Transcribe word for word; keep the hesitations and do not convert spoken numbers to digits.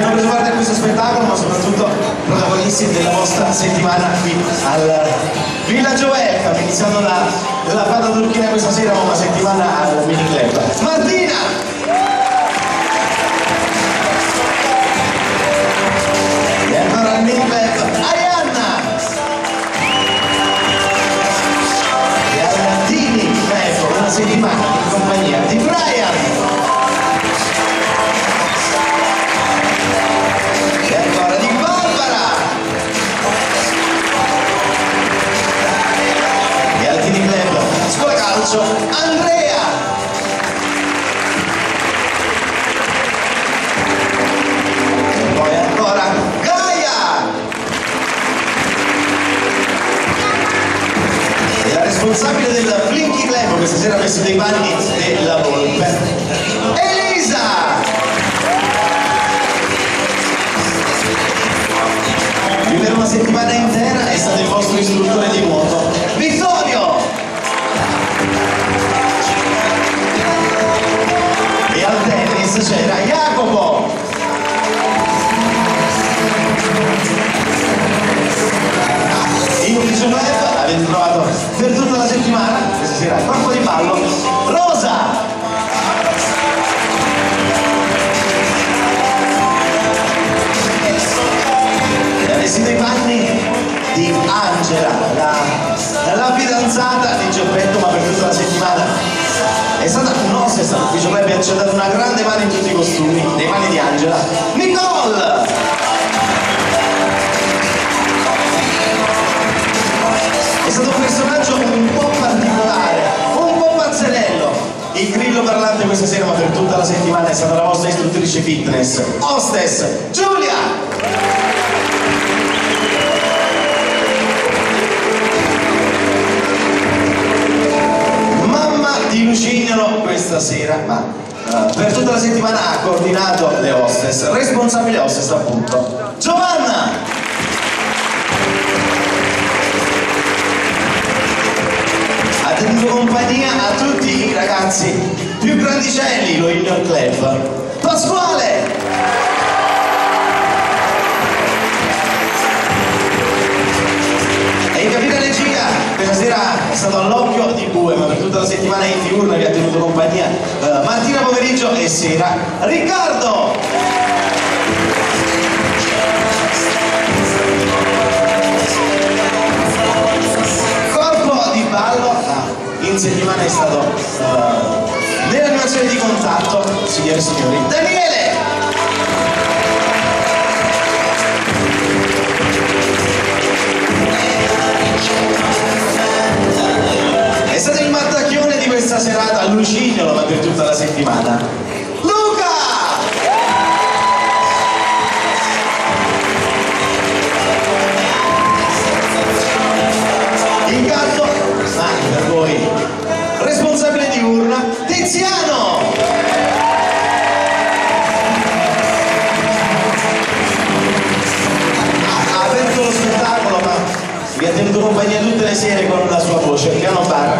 abbiamo preso parte a questo spettacolo, ma soprattutto protagonisti della vostra settimana qui al Villaggio Welcome, iniziando la, la fata turchina questa sera, ma una settimana al mini club. Martina! E ancora al mini club Arianna! E al Tini Club, una settimana in compagnia di Brian! Andrea! E poi ancora Gaia! E la responsabile del Blinky Club questa sera ha messo dei panni della volpe, Elisa! Qui per una settimana intera è stato il vostro istruttore di nuoto, Vittorio! E al tennis c'era Jacopo! In ufficio web avete trovato per tutta la settimana, questa sera corpo di ballo, Rosa! E avessi dei panni di Angela, la, la fidanzata di Geppetto, ma per tutta la settimana è stata nostra, è stato ufficio web e ci ha dato una grande mano in tutti i costumi, nei mani di Angela. Nicole! È stato un personaggio un po' particolare, un po' pazzerello. Il grillo parlante questa sera, ma per tutta la settimana è stata la vostra istruttrice fitness, hostess, Giulia! Di Lucignolo questa sera, ma uh, per tutta la settimana ha coordinato le hostess, responsabile hostess appunto, Giovanna! Ha tenuto compagnia a tutti i ragazzi più grandicelli, lo Junior Club, Pasquale! E in cabina regia questa sera è stato all'occhio di bue, ma per tutta la settimana in diurna vi ha tenuto compagnia uh, mattina, pomeriggio e sera, Riccardo! Corpo di ballo, ah, in settimana è stato uh, nell'animazione di contatto, signore e signori, Daniele! È stato il mattacchione di questa serata a Lucignolo, ma per tutta la settimana, Luca! Il gatto, anche per voi, responsabile di urna, Tiziano! Ha aperto lo spettacolo, ma vi ha tenuto compagnia tutte le sere con la sua voce, piano bar,